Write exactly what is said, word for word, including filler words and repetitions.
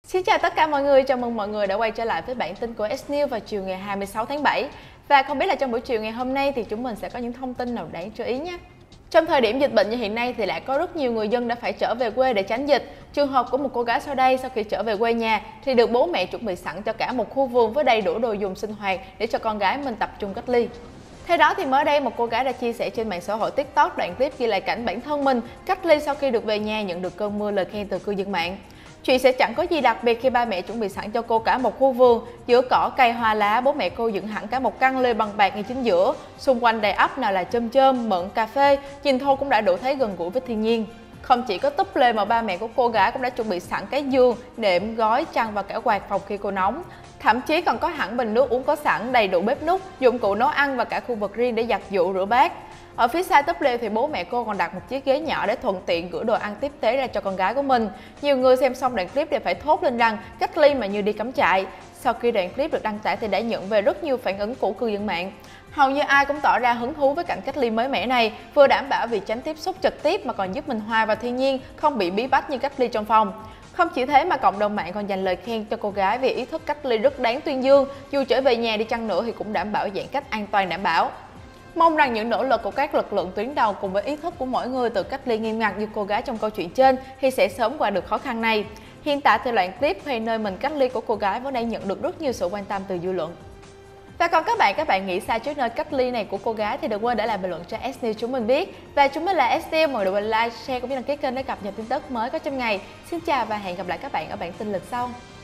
Xin chào tất cả mọi người, chào mừng mọi người đã quay trở lại với bản tin của S News vào chiều ngày hai mươi sáu tháng bảy. Và không biết là trong buổi chiều ngày hôm nay thì chúng mình sẽ có những thông tin nào đáng chú ý nhé. Trong thời điểm dịch bệnh như hiện nay thì lại có rất nhiều người dân đã phải trở về quê để tránh dịch. Trường hợp của một cô gái sau đây, sau khi trở về quê nhà thì được bố mẹ chuẩn bị sẵn cho cả một khu vườn với đầy đủ đồ dùng sinh hoạt để cho con gái mình tập trung cách ly. Theo đó thì mới đây một cô gái đã chia sẻ trên mạng xã hội TikTok đoạn clip ghi lại cảnh bản thân mình cách ly sau khi được về nhà nhận được cơn mưa lời khen từ cư dân mạng. Chuyện sẽ chẳng có gì đặc biệt khi ba mẹ chuẩn bị sẵn cho cô cả một khu vườn, giữa cỏ cây hoa lá, bố mẹ cô dựng hẳn cả một căn lều bằng bạc ngay chính giữa, xung quanh đầy ắp nào là chôm chôm, mận, cà phê, nhìn thôi cũng đã đủ thấy gần gũi với thiên nhiên. Không chỉ có túp lều mà ba mẹ của cô gái cũng đã chuẩn bị sẵn cái giường, nệm, gói, chăn và cả quạt phòng khi cô nóng. Thậm chí còn có hẳn bình nước uống có sẵn, đầy đủ bếp núc, dụng cụ nấu ăn và cả khu vực riêng để giặt giũ rửa bát. Ở phía xa túp lều thì bố mẹ cô còn đặt một chiếc ghế nhỏ để thuận tiện gửi đồ ăn tiếp tế ra cho con gái của mình. Nhiều người xem xong đoạn clip đều phải thốt lên rằng cách ly mà như đi cắm trại. Sau khi đoạn clip được đăng tải thì đã nhận về rất nhiều phản ứng của cư dân mạng. Hầu như ai cũng tỏ ra hứng thú với cảnh cách ly mới mẻ này, vừa đảm bảo việc tránh tiếp xúc trực tiếp mà còn giúp mình hòa vào thiên nhiên, không bị bí bách như cách ly trong phòng. Không chỉ thế mà cộng đồng mạng còn dành lời khen cho cô gái vì ý thức cách ly rất đáng tuyên dương, dù trở về nhà đi chăng nữa thì cũng đảm bảo giãn cách an toàn đảm bảo. Mong rằng những nỗ lực của các lực lượng tuyến đầu cùng với ý thức của mỗi người từ cách ly nghiêm ngặt như cô gái trong câu chuyện trên thì sẽ sớm qua được khó khăn này. Hiện tại thì đoạn clip hay nơi mình cách ly của cô gái vẫn đang nhận được rất nhiều sự quan tâm từ dư luận. Và còn các bạn, các bạn nghĩ sao trước nơi cách ly này của cô gái thì đừng quên để lại bình luận cho S News chúng mình biết. Và chúng mình là S News, mời đừng quên like, share cũng như đăng ký kênh để cập nhật tin tức mới có trong ngày. Xin chào và hẹn gặp lại các bạn ở bản tin lần sau.